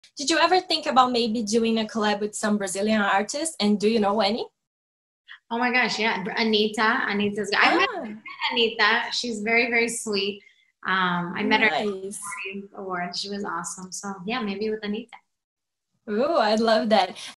Did you ever think about maybe doing a collab with some Brazilian artists? And do you know any? Oh my gosh, yeah. Anita's, I met Ah, Anitta. She's very, very sweet. I met her at nice. the Awards. She was awesome. So yeah, maybe with Anitta. Oh, I love that.